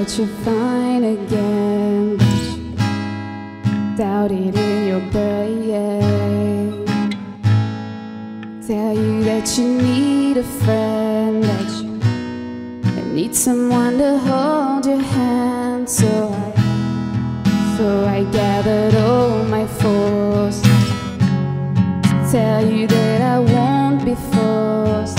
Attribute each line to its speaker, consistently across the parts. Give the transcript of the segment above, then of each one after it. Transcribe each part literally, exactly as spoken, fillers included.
Speaker 1: that you're fine again, but you doubt it in your brain. Tell you that you need a friend, that you that need someone to hold your hand. So I, so I gathered all my force to tell you that I won't be forced.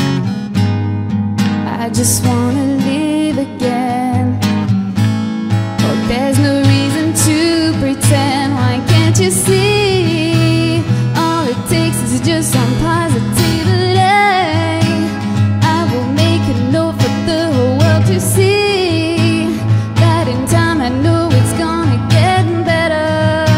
Speaker 1: I just wanna live again. Oh, there's no reason to pretend. Why can't you see? All it takes is just some positivity. I will make a note for the whole world to see that in time I know it's gonna get better.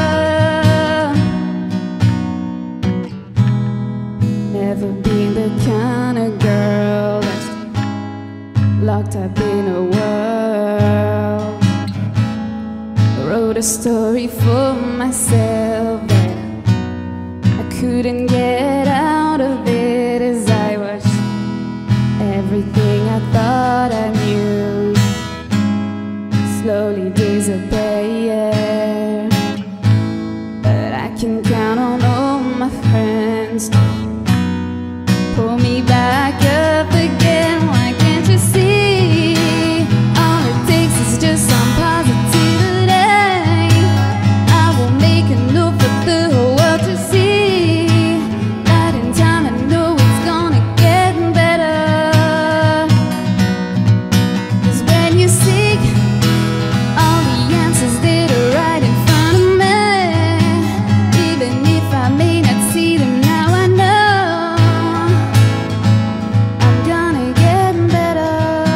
Speaker 1: Never been the kind of girl that's locked up in a world. Wrote a story for myself that I couldn't get out of it, as I watched everything I thought I knew slowly disappear. But I can count on all my friends to pull me back up again. Why can't you see? All it takes is just some positivity. I will make a note for the whole world to see that in time I know it's gonna get better. 'Cause when you seek all the answers that are right in front of me, even if I may not see them now, I know I'm gonna get better.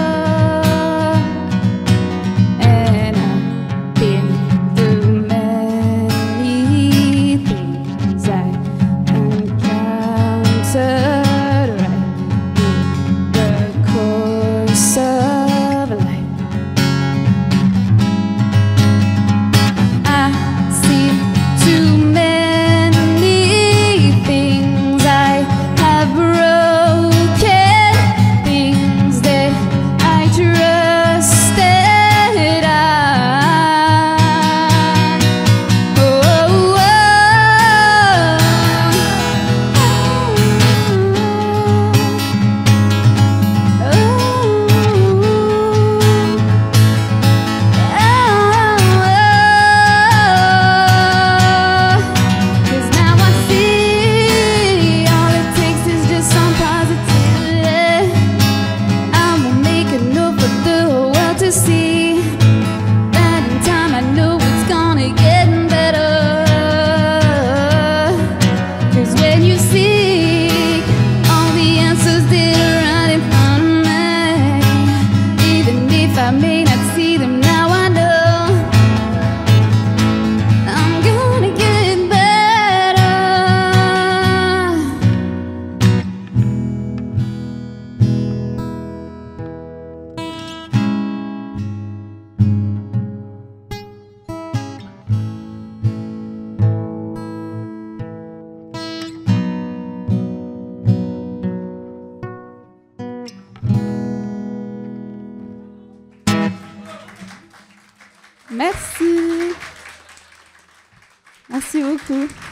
Speaker 1: And I've been through many things I encountered right in the course of life. I see too many things I have broken, things that I trusted. I, oh, oh, Cause now I see all it takes is just some positivity. I will make a note for the whole world to see that in time I know it's gonna get better. 'Cause when you seek all the answers that are right in front of me, even if I may not see them now, I know I'm gonna get better. Merci. Merci beaucoup.